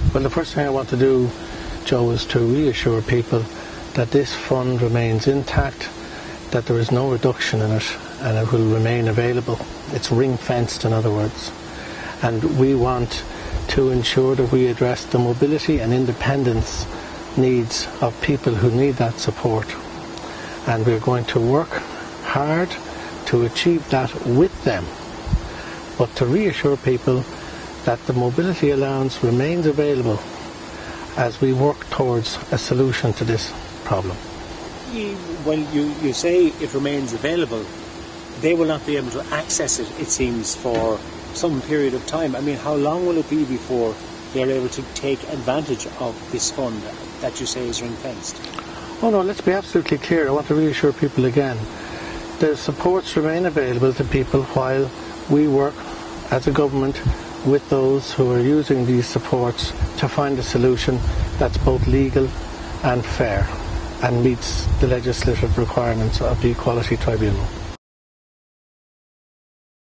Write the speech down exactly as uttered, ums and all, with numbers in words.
Well, the first thing I want to do, Joe, is to reassure people that this fund remains intact, that there is no reduction in it, and it will remain available. It's ring-fenced, in other words. And we want to ensure that we address the mobility and independence needs of people who need that support. And we're going to work hard to achieve that with them, but to reassure people that the mobility allowance remains available as we work towards a solution to this problem. You, when you, you say it remains available, they will not be able to access it, it seems, for some period of time. I mean, how long will it be before they're able to take advantage of this fund that you say is ring-fenced? Oh no, let's be absolutely clear. I want to reassure people again. The supports remain available to people while we work as a government with those who are using these supports to find a solution that's both legal and fair and meets the legislative requirements of the Equality Tribunal.